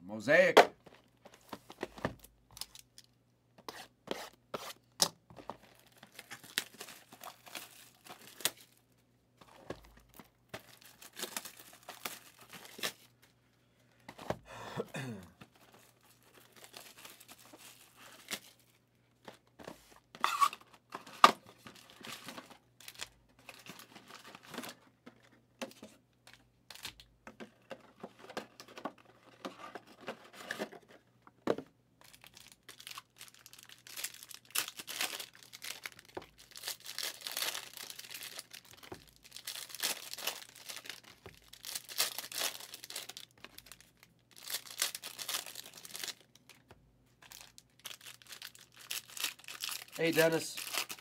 Mosaic. Hey, Dennis.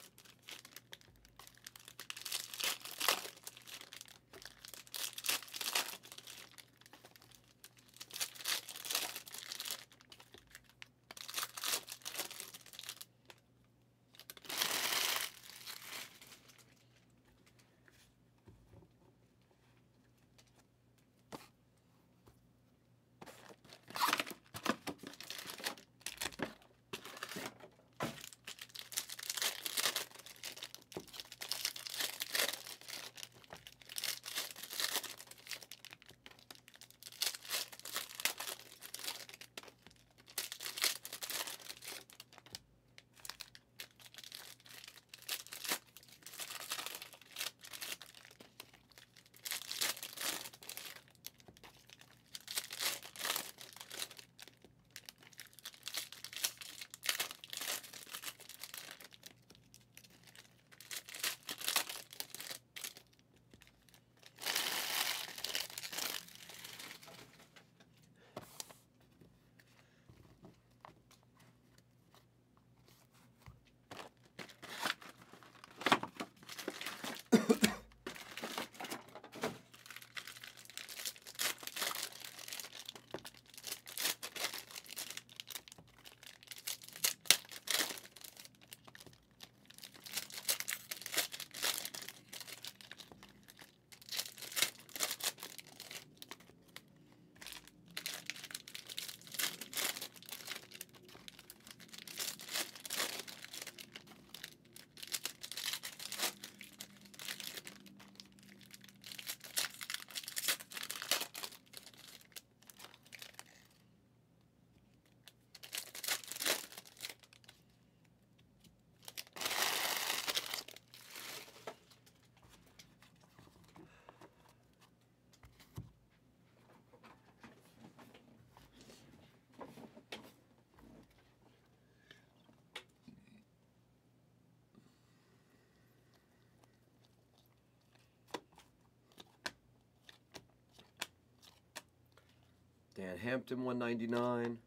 Dan Hampton, 199.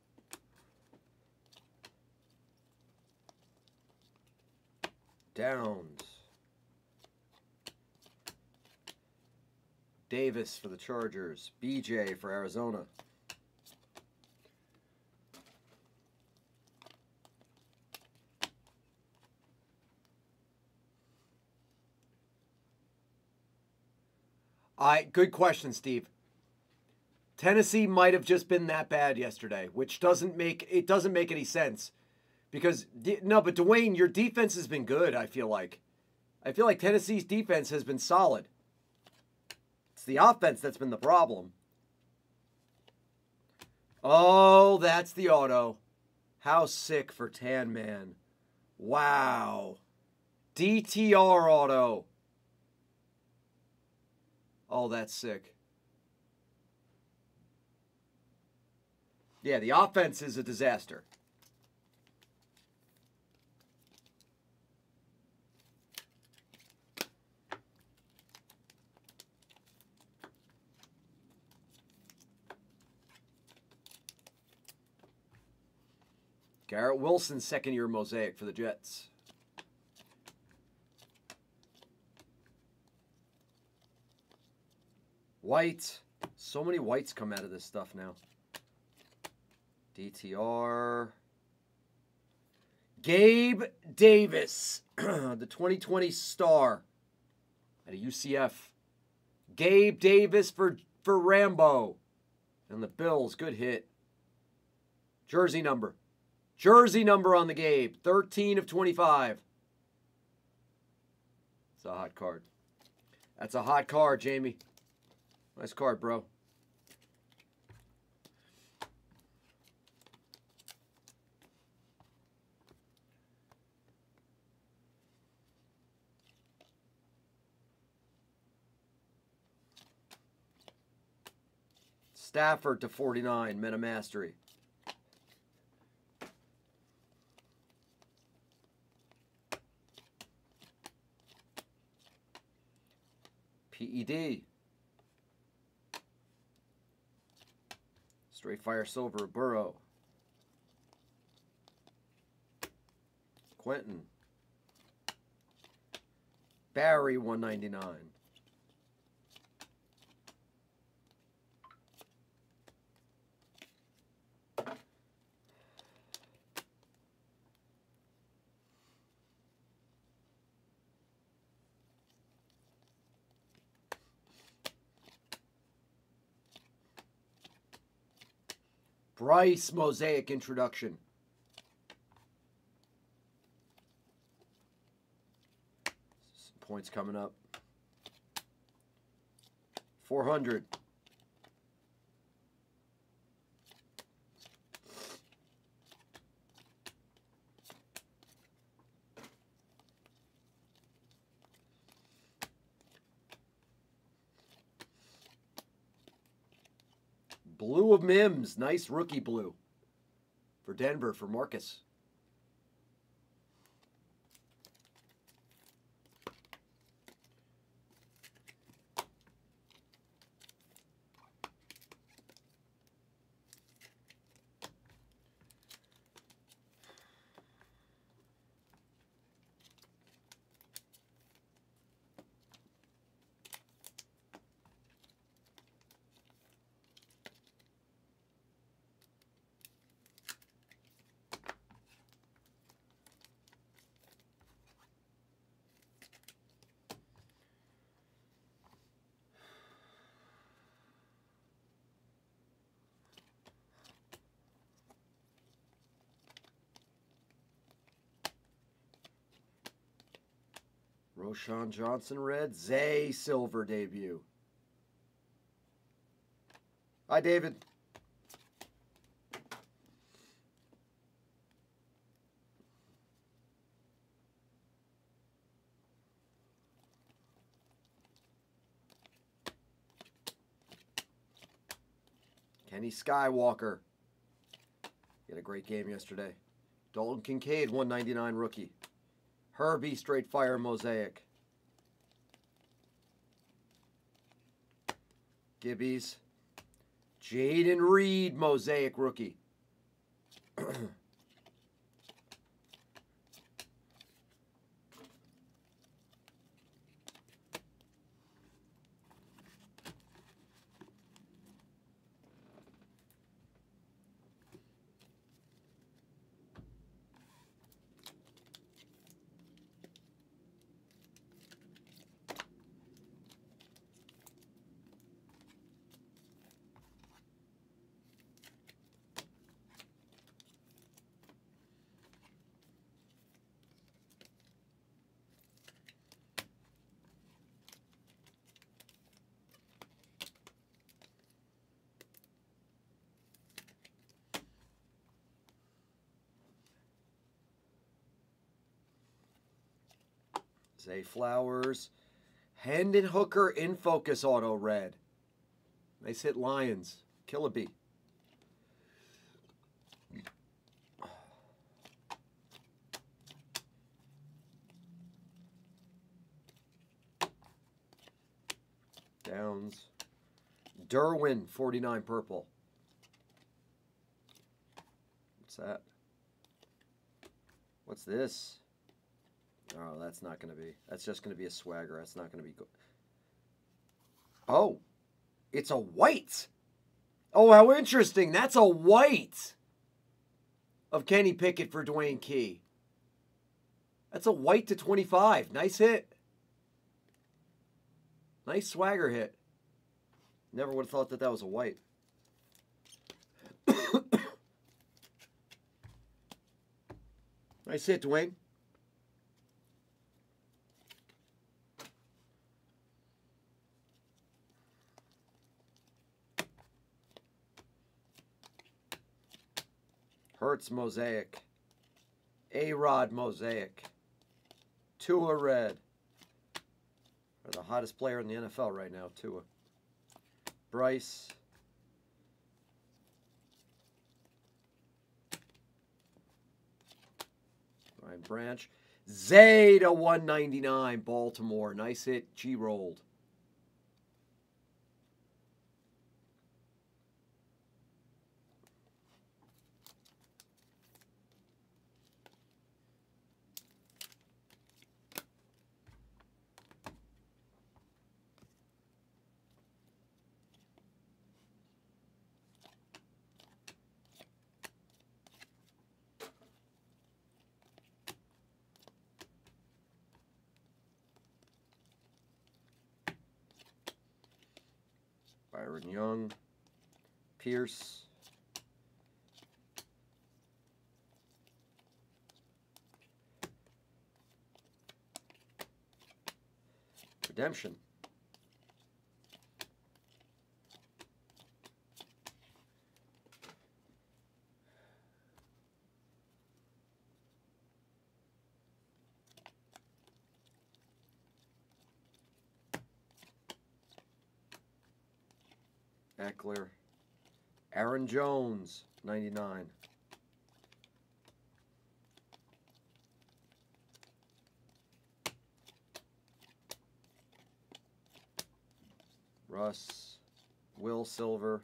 Downs. Davis for the Chargers. BJ for Arizona. Good question, Steve. Tennessee might have just been that bad yesterday, which doesn't make any sense. Because no, but Dwayne, your defense has been good, I feel like. Tennessee's defense has been solid. It's the offense that's been the problem. Oh, that's the auto. How sick for Tan Man. Wow. DTR auto. Oh, that's sick. Yeah, the offense is a disaster. Garrett Wilson, second-year Mosaic for the Jets. White. So many whites come out of this stuff now. DTR. Gabe Davis, the 2020 star at a UCF. Gabe Davis for Rambo. And the Bills, good hit. Jersey number. Jersey number on the Gabe. 13 of 25. It's a hot card. That's a hot card, Jamie. Nice card, bro. Stafford to 49, Meta Mastery. PED. Straight Fire Silver, Burrow. Quentin. Barry, 199. Bryce Mosaic introduction. Some points coming up. 400. Blue of Mims. Nice rookie blue. For Denver, for Marcus. Roshan Johnson red. Zay silver debut. Hi, David. Kenny Skywalker. He had a great game yesterday. Dalton Kincaid, 199 rookie. Herbie, Straight Fire Mosaic. Gibbies. Jaden Reed, Mosaic rookie. Zay Flowers. Hendon Hooker in focus auto red. Nice hit, Lions. Killaby. Downs. Derwin, 49 purple. What's that? What's this? Oh, that's not going to be. That's just going to be a swagger. That's not going to be good. Oh, it's a white. Oh, how interesting. That's a white of Kenny Pickett for Dwayne Key. That's a white to 25. Nice hit. Nice swagger hit. Never would have thought that that was a white. Nice hit, Dwayne. Hurts Mosaic. A-Rod Mosaic. Tua Red. Or the hottest player in the NFL right now, Tua. Bryce. Ryan Branch. Zay to 199, Baltimore. Nice hit. G rolled. Byron Young, Pierce, Redemption, Eckler, Aaron Jones, 99. Russ, Will Silver,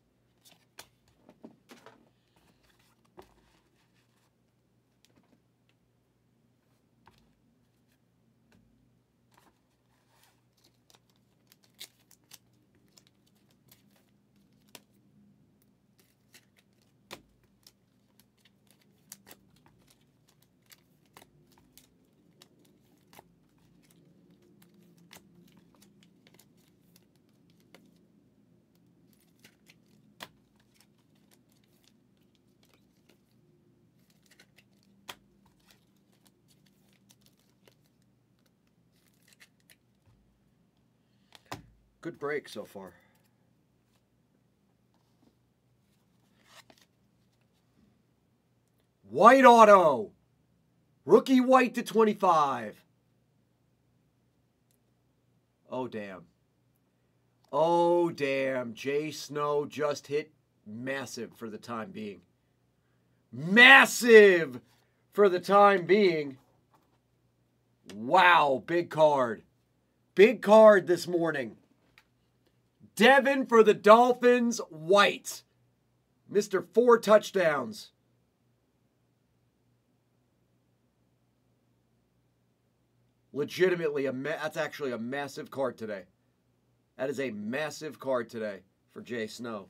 good break so far. White auto. Rookie white to 25. Oh, damn. Oh, damn. Jay Snow just hit massive for the time being. Massive for the time being. Wow, big card. Big card this morning. Devin for the Dolphins, white. Mr. 4 touchdowns. Legitimately, that's actually a massive card today. That is a massive card today for Jay Snow.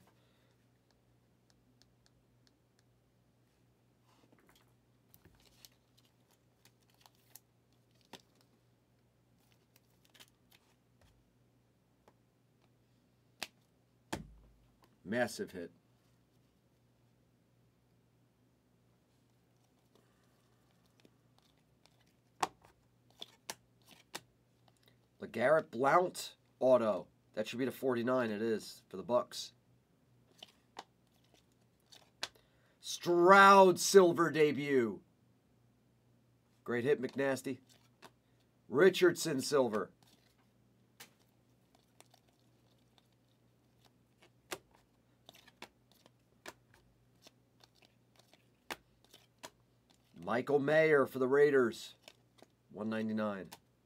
Massive hit. LeGarrette Blount auto. That should be to 49. It is for the Bucks. Stroud silver debut. Great hit, McNasty. Richardson silver. Michael Mayer for the Raiders. 199.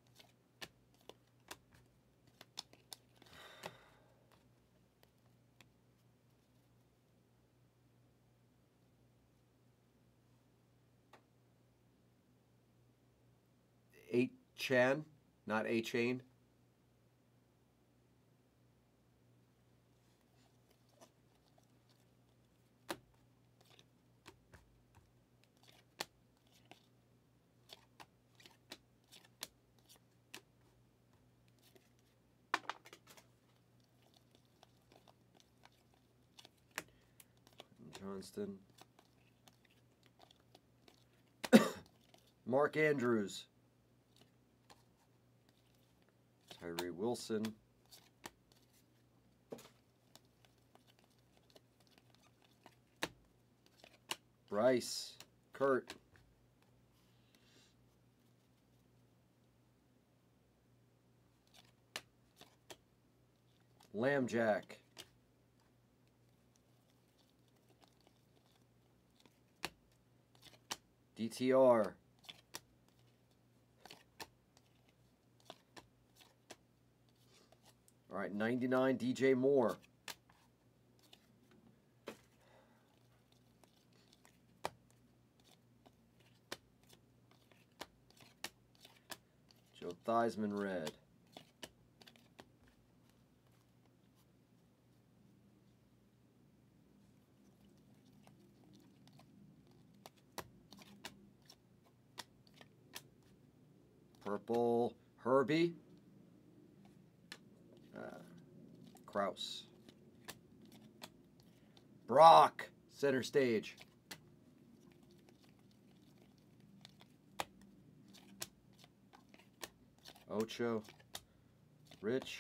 Chan, not A-Chain. Johnston. Mark Andrews. Tyree Wilson. Bryce. Kurt. Lambjack. DTR. All right, 99 DJ Moore. Joe Theismann red. Purple Herbie. Kraus. Brock, center stage. Ocho. Rich.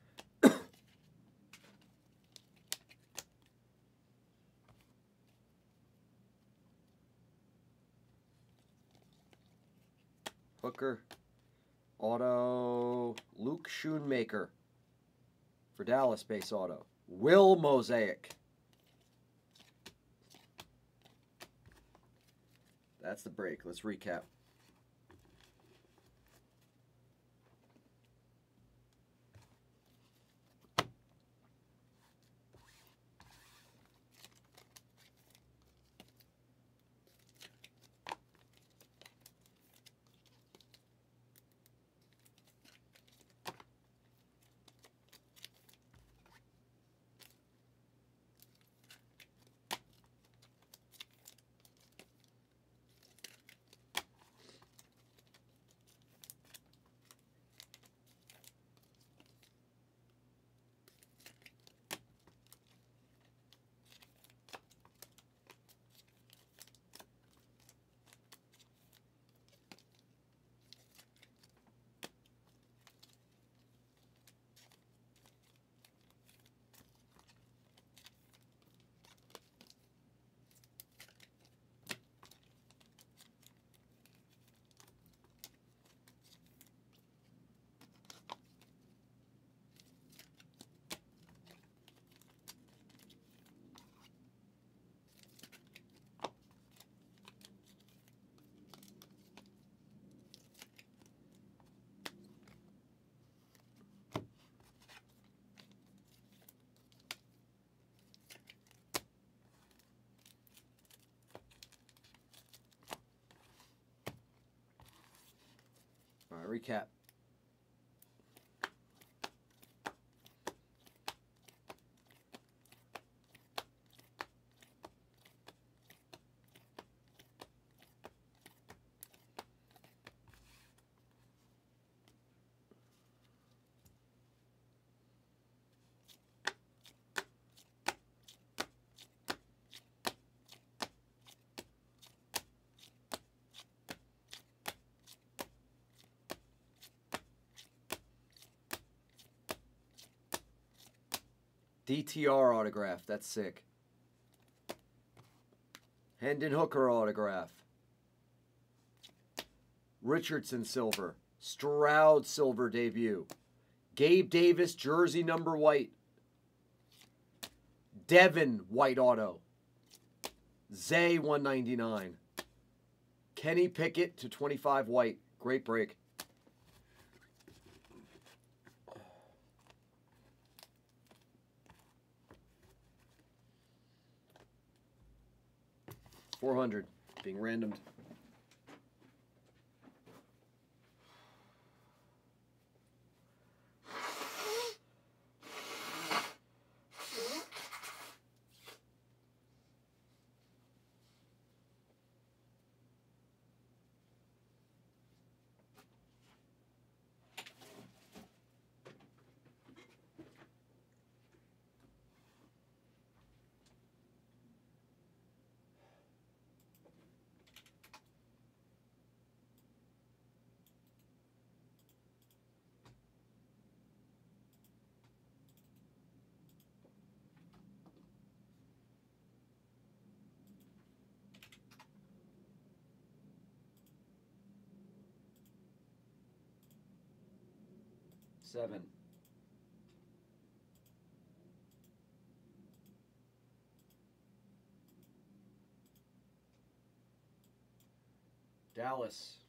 Hooker. Auto. Luke Schoonmaker. For Dallas, base auto. Will Mosaic. That's the break. Let's recap. All right, recap. DTR autograph. That's sick. Hendon Hooker autograph. Richardson silver. Stroud silver debut. Gabe Davis jersey number white. Devin white auto. Zay 199. Kenny Pickett to 25 white. Great break. $400 being randomed. 7. Dallas.